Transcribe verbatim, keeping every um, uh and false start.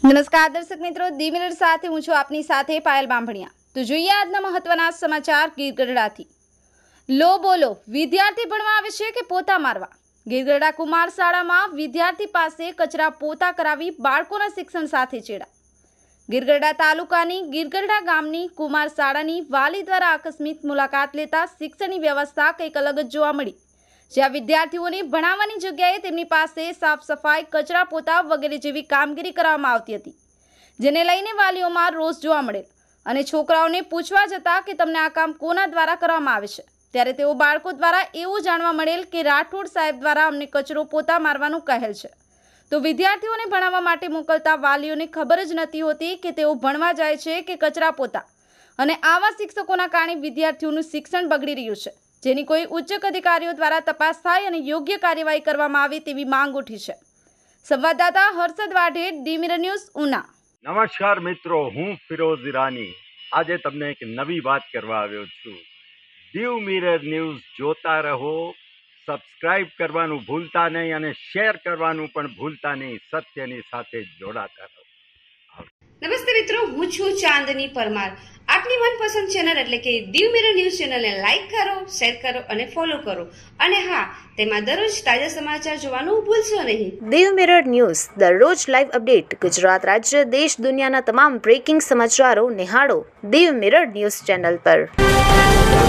નમસ્કાર દર્શક મિત્રો, દી મિનિટ સાથે હું છું આપની સાથે પાયલ બાંભણિયા। તો જોઈએ આજના મહત્વના સમાચાર ગીરગઢડાથી। લો બોલો, વિદ્યાર્થી ભણવા આવે છે કે પોતા મારવા? ગીરગઢડા કુમાર શાળામાં વિદ્યાર્થી પાસે કચરા પોતા કરાવી બાળકોના શિક્ષણ સાથે ચેડા। ગીરગઢડા તાલુકાની ગીરગઢડા ગામની કુમાર શાળાની વાલી દ્વારા આકસ્મિક મુલાકાત લેતા શિક્ષણની વ્યવસ્થા કંઈક અલગ જ જોવા મળી, જ્યાં વિદ્યાર્થીઓને ભણાવવાની જગ્યાએ તેમની પાસે સાફ સફાઈ, કચરા પોતા વગેરે જેવી કામગીરી કરવામાં આવતી હતી, જેને લઈને વાલીઓમાં રોષ જોવા મળેલ અને છોકરાઓને પૂછવા જતા કે તમને આ કામ કોના દ્વારા કરવામાં આવે છે, ત્યારે તેઓ બાળકો દ્વારા એવું જાણવા મળેલ કે રાઠોડ સાહેબ દ્વારા અમને કચરો પોતા મારવાનું કહેલ છે। તો વિદ્યાર્થીઓને ભણાવવા માટે મોકલતા વાલીઓને ખબર જ નથી હોતી કે તેઓ ભણવા જાય છે કે કચરા પોતા, અને આવા શિક્ષકોના કારણે વિદ્યાર્થીઓનું શિક્ષણ બગડી રહ્યું છે, જેની કોઈ ઉચ્ચ અધિકારીઓ દ્વારા તપાસ થાય અને યોગ્ય કાર્યવાહી કરવામાં આવે તેવી માંગ ઉઠી છે। સંવાદદાતા Harshad Vadher, The Mirror News, Una. નમસ્કાર મિત્રો, હું ફિરોઝ ઈરાની આજે તમને એક નવી વાત કરવા આવ્યો છું। ડી મિરર ન્યૂઝ જોતા રહો, સબસ્ક્રાઇબ કરવાનું ભૂલતા નહીં અને શેર કરવાનું પણ ભૂલતા નહીં। સત્યની સાથે જોડાતા રહો। નમસ્તે મિત્રો, હું છું ચાંદની પરમાર। આપની મનપસંદ ચેનલ એટલે કે દી મિરર ન્યૂઝ ચેનલને લાઈક કરો, શેર કરો અને ફોલો કરો, અને હા, તેમાં દરરોજ તાજા સમાચાર જોવાનું ભૂલશો નહીં। દી મિરર ન્યૂઝ દરરોજ લાઈવ અપડેટ ગુજરાત રાજ્ય, દેશ, દુનિયાના તમામ બ્રેકિંગ સમાચારો નિહાળો દી મિરર ન્યૂઝ ચેનલ પર।